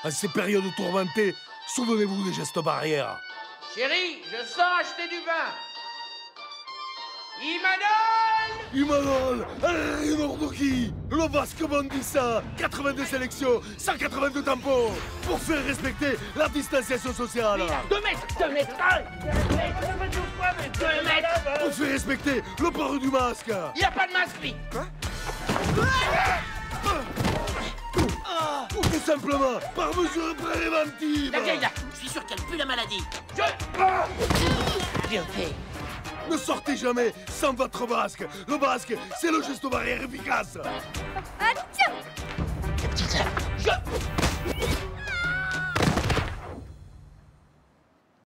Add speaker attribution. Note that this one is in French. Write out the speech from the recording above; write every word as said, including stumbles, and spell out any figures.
Speaker 1: En ces périodes tourmentées, souvenez-vous des gestes barrières.
Speaker 2: Chérie, je sens acheter du vin. Imanol
Speaker 1: Imanol, Rinordoki, le Basque Bondissa, quatre-vingt-deux sélections, cent quatre-vingt-deux tampons, pour faire respecter la distanciation sociale.
Speaker 2: Deux mètres, deux mètres, deux mètres, deux mètres.
Speaker 1: Pour faire respecter le port du masque.
Speaker 2: Il n'y a pas de masque, lui.
Speaker 1: Tout simplement, par mesure préventive.
Speaker 3: La vieille là, je suis sûr qu'elle pue la maladie.
Speaker 2: Je... Bien fait.
Speaker 1: Ne sortez jamais sans votre masque. Le masque, c'est le geste barrière efficace.
Speaker 4: Ah, tiens.
Speaker 2: Je...